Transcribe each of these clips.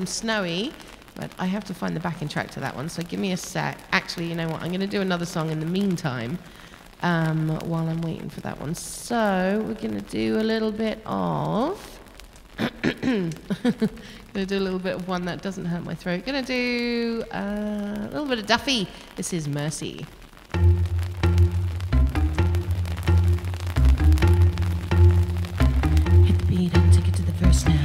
from Snowy, but I have to find the backing track to that one, so give me a sec. Actually, you know what? I'm going to do another song in the meantime while I'm waiting for that one. So we're going to do a little bit of... going to do a little bit of one that doesn't hurt my throat. Going to do a little bit of Duffy. This is Mercy. Hit the beat and take it to the verse now.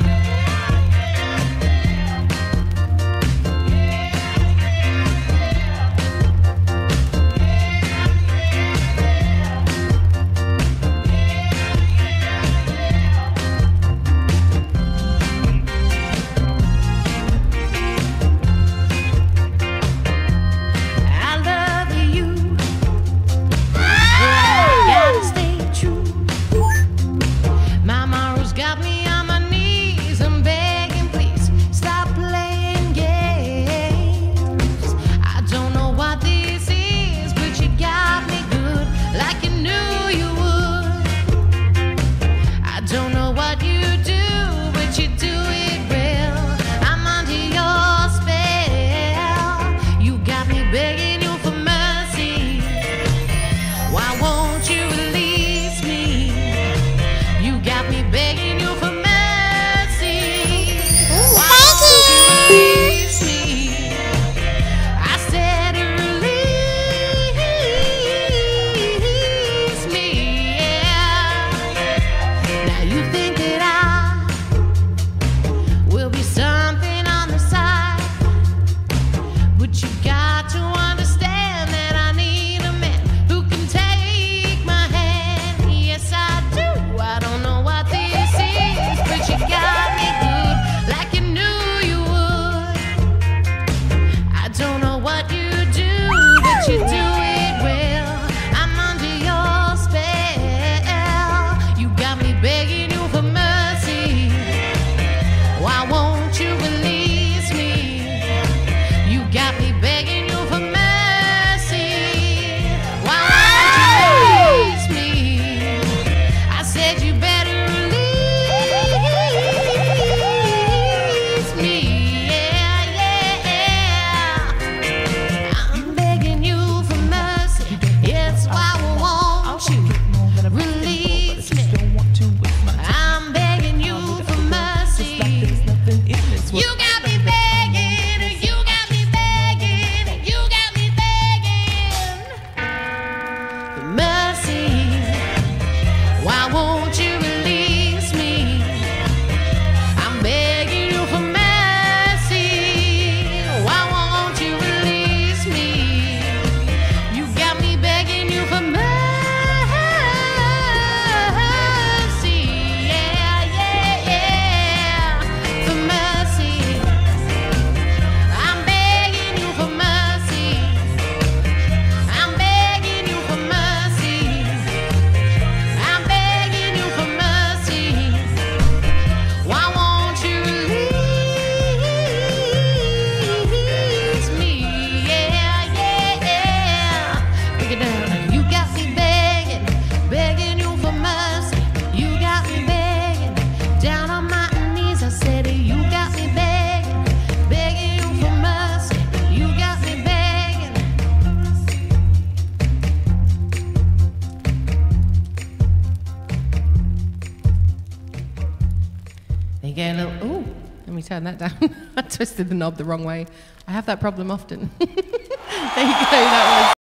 Ooh, let me turn that down. I twisted the knob the wrong way. I have that problem often. There you go, that was